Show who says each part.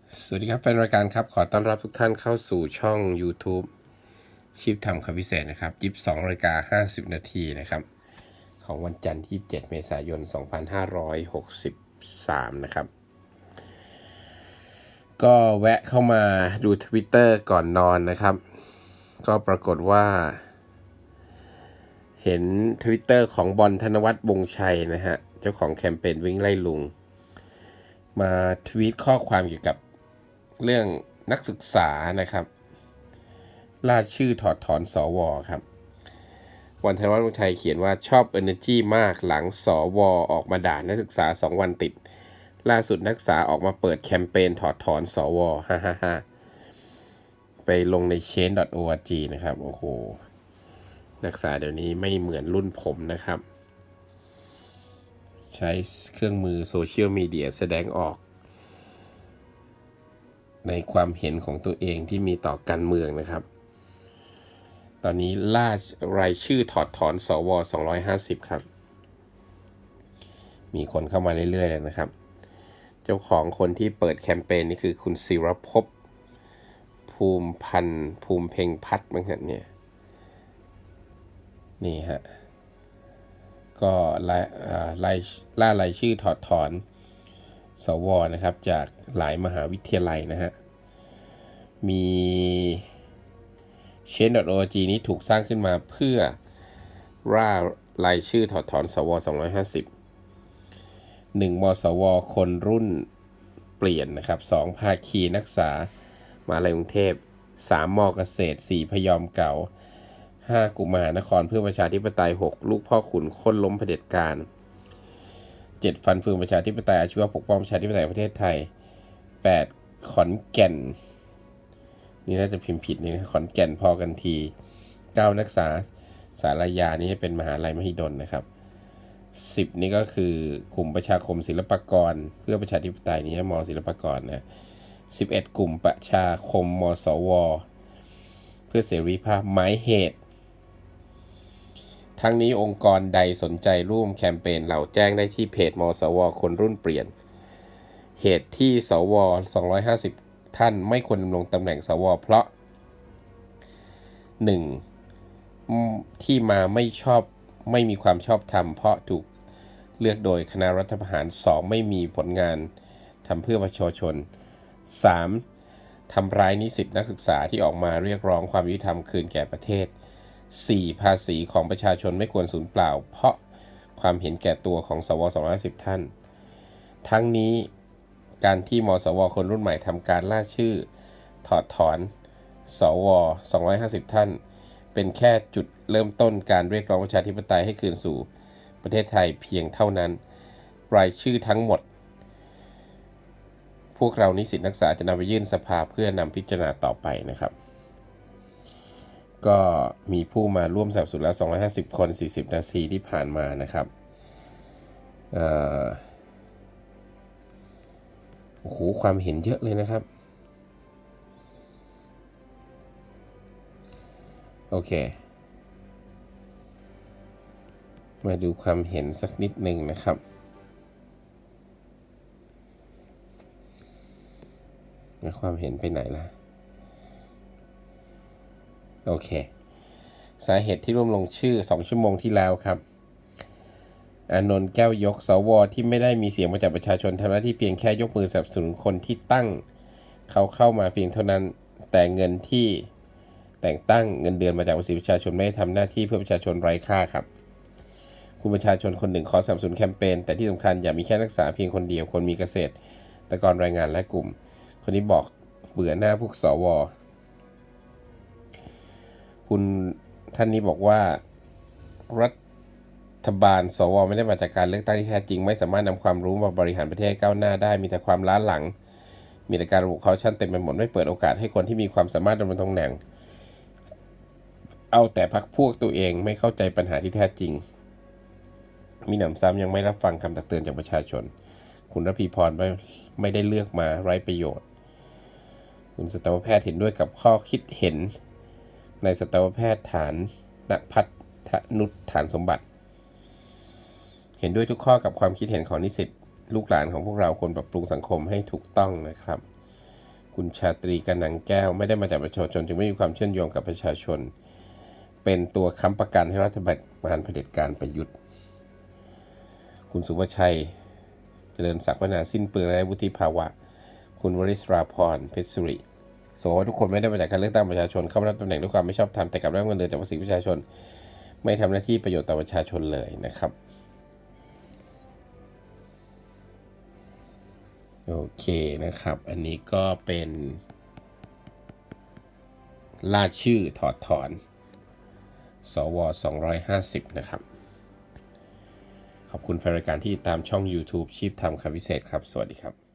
Speaker 1: สวัสดีครับแฟนรายการครับขอต้อนรับทุกท่านเข้าสู่ช่อง YouTube ชีพทำคำพิเศษนะครับ22:50 นาทีนะครับของวันจันทร์ที่7เมษายน2563นะครับก็แวะเข้ามาดู Twitter ก่อนนอนนะครับก็ปรากฏว่าเห็น Twitter ของบอลธนวัฒน์วงศ์ชัยนะฮะเจ้าของแคมเปญวิ่งไล่ลุงมาทวีตข้อความเกี่ยวกับเรื่องนักศึกษานะครับล่าชื่อถอดถอนสวครับวันธนวัฒน์วงศ์ชัยเขียนว่าชอบ Energy มากหลังสวออกมาด่านักศึกษา2 วันติดล่าสุดนักศึกษาออกมาเปิดแคมเปญถอดถอนสวฮ่าฮ่าฮ่าไปลงใน change.org นะครับโอ้โหนักศึกษาเดี๋ยวนี้ไม่เหมือนรุ่นผมนะครับใช้เครื่องมือโซเชียลมีเดียแสดงออกในความเห็นของตัวเองที่มีต่อการเมืองนะครับตอนนี้ล่ารายชื่อถอดถอนสว250ครับมีคนเข้ามาเรื่อยๆเลยนะครับเจ้าของคนที่เปิดแคมเปญนี่คือคุณศิรภพภูมิพันธ์ภูมิเพ็งพัฒน์มั้งฮะเนี่ยนี่ฮะก็ล่ารายชื่อถอดถอนสวนะครับจากหลายมหาวิทยาลัยนะฮะมี change.org นี้ถูกสร้างขึ้นมาเพื่อร่ารายชื่อถอดถอนสว250 1 มสวคนรุ่นเปลี่ยนนะครับ2ภาคีนักศึกษามหาวิทยาลัยกรุงเทพ3 มเกษตร4พยอมเก่า5 กลุ่มมหานครเพื่อประชาธิปไตย6 ลูกพ่อขุนค้นล้มเผด็จการ7 ฟันเฟืองประชาธิปไตยอาชีวะปกป้องประชาธิปไตยประเทศไทย8 ขอนแก่นนี่น่าจะพิมพ์ผิดนี่นะขอนแก่นพอกันที9 นักศึกษาสารยานี่เป็นมหาลัยมหิดลนะครับ10นี่ก็คือกลุ่มประชาคมศิลปากรเพื่อประชาธิปไตยนี่ม.ศิลปากรนะ11 กลุ่มประชาคมมสวเพื่อเสรีภาพหมายเหตุทั้งนี้องค์กรใดสนใจร่วมแคมเปญเราแจ้งได้ที่เพจมสวคนรุ่นเปลี่ยนเหตุที่สว250ท่านไม่ควรดำรงตำแหน่งสวเพราะ 1. ที่มาไม่มีความชอบธรรมเพราะถูกเลือกโดยคณะรัฐประหาร 2. ไม่มีผลงานทำเพื่อประชาชน 3. ทำร้ายนิสิตนักศึกษาที่ออกมาเรียกร้องความยุติธรรมคืนแก่ประเทศ 4. ภาษีของประชาชนไม่ควรสูญเปล่าเพราะความเห็นแก่ตัวของสว250ท่านทั้งนี้การที่มสวคนรุ่นใหม่ทำการล่าชื่อถอดถอนสว250ท่านเป็นแค่จุดเริ่มต้นการเรียกร้องประชาธิปไตยให้คืนสู่ประเทศไทยเพียงเท่านั้นรายชื่อทั้งหมดพวกเรานิสิตนักศึกษาจะนำไปยื่นสภาเพื่อนำพิจารณาต่อไปนะครับก็มีผู้มาร่วมสนับสนุนแล้ว250คน40นาทีที่ผ่านมานะครับโอ้โหความเห็นเยอะเลยนะครับโอเคมาดูความเห็นสักนิดหนึ่งนะครับความเห็นไปไหนล่ะโอเคสาเหตุที่ร่วมลงชื่อ2 ชั่วโมงที่แล้วครับอานนท์แก้วยกสวที่ไม่ได้มีเสียงมาจากประชาชนทำหน้าที่เพียงแค่ยกมือสนับสนุนคนที่ตั้งเขาเข้ามาเพียงเท่านั้นแต่เงินที่แต่งตั้งเงินเดือนมาจากภาษีประชาชนไม่ได้ทำหน้าที่เพื่อประชาชนไร้ค่าครับคุณประชาชนคนหนึ่งขอสนับสนุนแคมเปญแต่ที่สำคัญอย่ามีแค่นักศึกษาเพียงคนเดียวคนมีเกษตรกรแรงงานและกลุ่มคนนี้บอกเบื่อหน้าพวกสวคุณท่านนี้บอกว่ารัฐบาลสวไม่ได้มาจากการเลือกตั้งที่แท้จริงไม่สามารถนำความรู้มาบริหารประเทศก้าวหน้าได้มีแต่ความล้าหลังมีแต่การระบุคอร์รัปชันเต็มไปหมดไม่เปิดโอกาสให้คนที่มีความสามารถดำรงตำแหน่งเอาแต่พรรคพวกตัวเองไม่เข้าใจปัญหาที่แท้จริงมีหนำซ้ำยังไม่รับฟังคำตักเตือนจากประชาชนคุณระพีพรไม่ได้เลือกมาไร้ประโยชน์คุณสัตวแพทย์เห็นด้วยกับข้อคิดเห็นในสัตวแพทย์ฐานณพัฒนุชฐานสมบัติเห็นด้วยทุกข้อกับความคิดเห็นของนิสิตลูกหลานของพวกเราควรปรับปรุงสังคมให้ถูกต้องนะครับคุณชาตรีกนังแก้วไม่ได้มาจากประชาชนจึงไม่มีความเชื่อมโยงกับประชาชนเป็นตัวค้ำประกันให้รัฐบาลเผด็จการประยุทธ์คุณสุภชัยเจริญศักดิ์วนาสิ้นเปลืองและวุฒิภาวะคุณวริศราพรเพชรสุริโสว่าทุกคนไม่ได้มาจากการเลือกตั้งประชาชนเข้ามารับตำแหน่งด้วยความไม่ชอบธรรมแต่กลับได้เงินเดือนจากภาษีประชาชนไม่ทำหน้าที่ประโยชน์ต่อประชาชนเลยนะครับโอเคนะครับอันนี้ก็เป็นล่าชื่อถอดถอนสว250นะครับขอบคุณแฟนรายการที่ตามช่อง YouTube ชีพทำคำพิเศษครับสวัสดีครับ